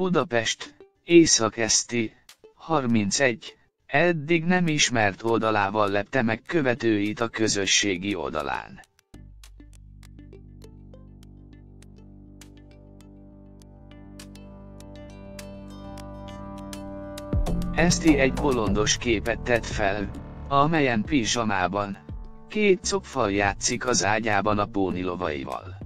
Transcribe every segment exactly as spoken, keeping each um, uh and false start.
Budapest, Észak-Eszti, harmincegy, eddig nem ismert oldalával lepte meg követőit a közösségi oldalán. Eszti egy bolondos képet tett fel, amelyen pizsamában, két cokfal játszik az ágyában a pónilovaival.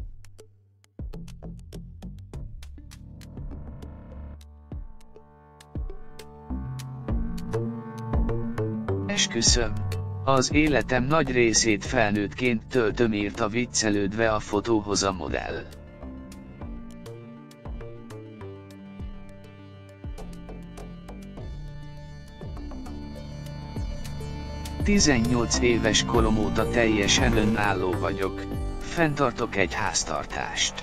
Esküszöm, az életem nagy részét felnőttként töltöm, írta viccelődve a fotóhoz a modell. tizennyolc éves korom óta teljesen önálló vagyok, fenntartok egy háztartást.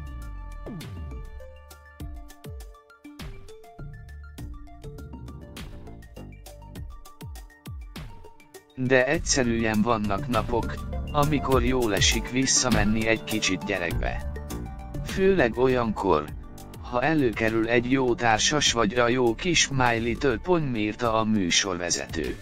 De egyszerűen vannak napok, amikor jól esik visszamenni egy kicsit gyerekbe. Főleg olyankor, ha előkerül egy jó társas vagy a jó kis My Little Pony, írta a műsorvezető.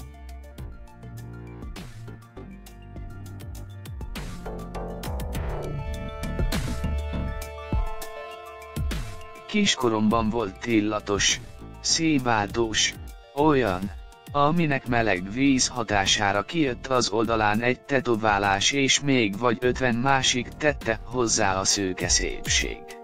Kiskoromban volt illatos, szívváltós, olyan, aminek meleg víz hatására kijött az oldalán egy tetoválás, és még vagy ötven másik tette hozzá a szőke szépség.